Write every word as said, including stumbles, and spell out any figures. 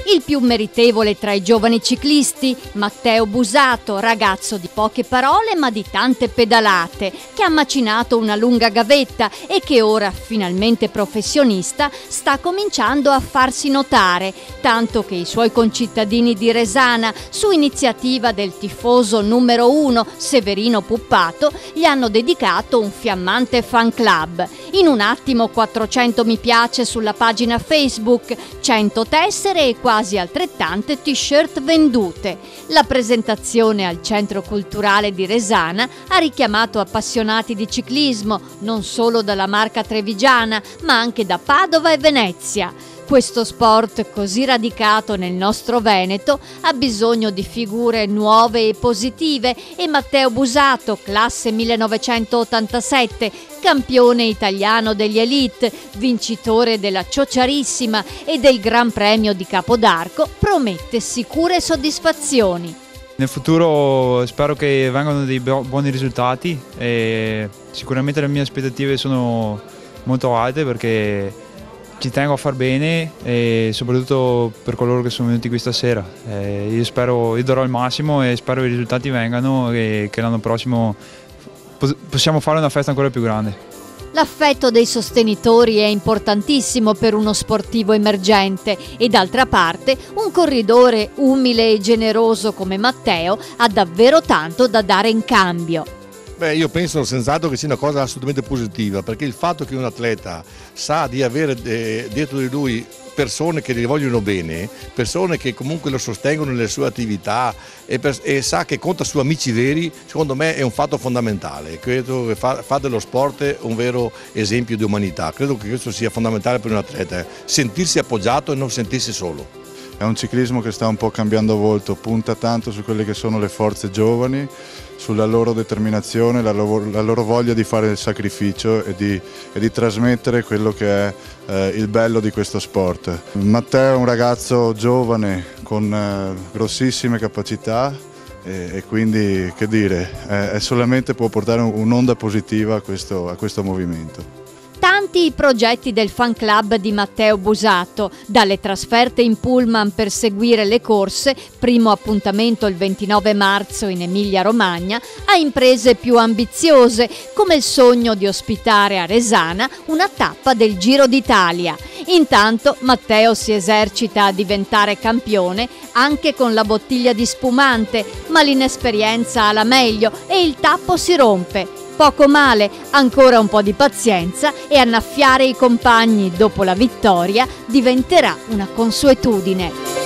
Il più meritevole tra i giovani ciclisti, Matteo Busato, ragazzo di poche parole ma di tante pedalate, che ha macinato una lunga gavetta e che ora, finalmente professionista, sta cominciando a farsi notare, tanto che i suoi concittadini di Resana, su iniziativa del tifoso numero uno Severino Puppato, gli hanno dedicato un fiammante fan club. In un attimo quattrocento mi piace sulla pagina Facebook, cento tessere e quasi altrettante t-shirt vendute. La presentazione al Centro Culturale di Resana ha richiamato appassionati di ciclismo, non solo dalla marca trevigiana, ma anche da Padova e Venezia. Questo sport così radicato nel nostro Veneto ha bisogno di figure nuove e positive e Matteo Busato, classe millenovecentottantasette, campione italiano degli Elite, vincitore della Ciociarissima e del Gran Premio di Capodarco, promette sicure soddisfazioni. Nel futuro spero che vengano dei buoni risultati e sicuramente le mie aspettative sono molto alte perché ci tengo a far bene e soprattutto per coloro che sono venuti qui stasera. Eh, io spero, io darò il massimo e spero i risultati vengano e che l'anno prossimo possiamo fare una festa ancora più grande. L'affetto dei sostenitori è importantissimo per uno sportivo emergente e d'altra parte un corridore umile e generoso come Matteo ha davvero tanto da dare in cambio. Beh, io penso senz'altro che sia una cosa assolutamente positiva, perché il fatto che un atleta sa di avere eh, dietro di lui persone che gli vogliono bene, persone che comunque lo sostengono nelle sue attività e, per, e sa che conta su amici veri, secondo me è un fatto fondamentale. Credo che fa, fa dello sport un vero esempio di umanità. Credo che questo sia fondamentale per un atleta, sentirsi appoggiato e non sentirsi solo. È un ciclismo che sta un po' cambiando volto, punta tanto su quelle che sono le forze giovani, sulla loro determinazione, la loro, la loro voglia di fare il sacrificio e di, e di trasmettere quello che è eh, il bello di questo sport. Matteo è un ragazzo giovane con eh, grossissime capacità e, e quindi, che dire, è, è solamente può portare un'onda positiva a questo, a questo movimento. Tanti i progetti del fan club di Matteo Busato, dalle trasferte in pullman per seguire le corse, primo appuntamento il ventinove marzo in Emilia-Romagna, a imprese più ambiziose, come il sogno di ospitare a Resana una tappa del Giro d'Italia. Intanto Matteo si esercita a diventare campione anche con la bottiglia di spumante, ma l'inesperienza ha la meglio e il tappo si rompe. Poco male, ancora un po' di pazienza e annaffiare i compagni dopo la vittoria diventerà una consuetudine.